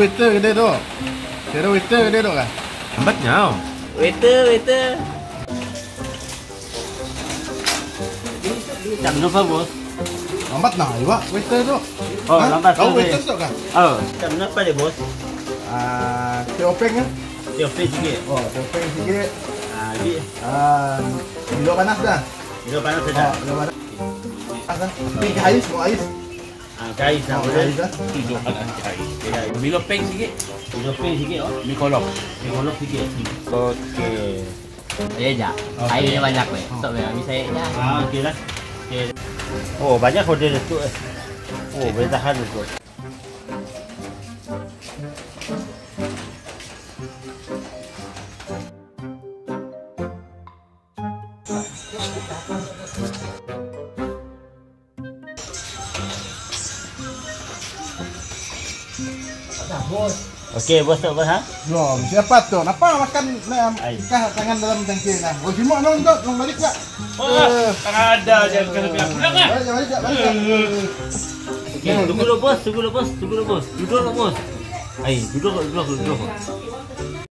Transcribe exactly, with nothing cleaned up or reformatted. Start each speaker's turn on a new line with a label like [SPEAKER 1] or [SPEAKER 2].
[SPEAKER 1] waiter kedai tu. Kira waiter kedai tu kan?
[SPEAKER 2] Lambatnya.
[SPEAKER 3] Waiter, waiter. Jam berapa bos?
[SPEAKER 1] Lambat nah juga waiter tu.
[SPEAKER 3] Oh, lambat
[SPEAKER 1] Kau
[SPEAKER 3] tu,
[SPEAKER 1] waiter
[SPEAKER 3] eh.
[SPEAKER 1] tu kan?
[SPEAKER 3] Oh, jam berapa dia bos?
[SPEAKER 1] Ah, teopeng kan?
[SPEAKER 3] Dia free sikit.
[SPEAKER 1] Oh, teopeng sikit.
[SPEAKER 3] Ah, ni.
[SPEAKER 1] Ah, Milo panas dah.
[SPEAKER 3] Itu panas
[SPEAKER 1] Oh,
[SPEAKER 3] saja.
[SPEAKER 1] Milo panas. Panas. Ni ais, mau ais.
[SPEAKER 3] Ah, ais
[SPEAKER 1] Mau
[SPEAKER 3] nak boleh.
[SPEAKER 1] ais dah.
[SPEAKER 2] Tidur panas cahaya. Milo peng sikit.
[SPEAKER 3] Itu free sikit oh.
[SPEAKER 2] Mi kolok.
[SPEAKER 3] Dia golok sikit. Okey.
[SPEAKER 4] Saya je.
[SPEAKER 1] Okey.
[SPEAKER 4] Airnya banyak weh. Stop weh. Habis saya je.
[SPEAKER 3] Ah, okey lah. Okey. Oh, banyak order tu eh. Oh, boleh tahan tu. Okey, bos tak bos ha?
[SPEAKER 1] Belum. Siapa tu? Kenapa makan nak
[SPEAKER 3] Ais.
[SPEAKER 1] ikan tangan dalam tangki nah? Oh, cuma nong tu, nong balik tak?
[SPEAKER 2] Oh, tak ada jangan kena bilang pulang ah.
[SPEAKER 1] Balik, balik tak? Balik tak?
[SPEAKER 3] Okey, tunggu dulu bos, tunggu dulu bos, tunggu dulu bos. Duduk dulu bos. Ai, duduk duduk duduk.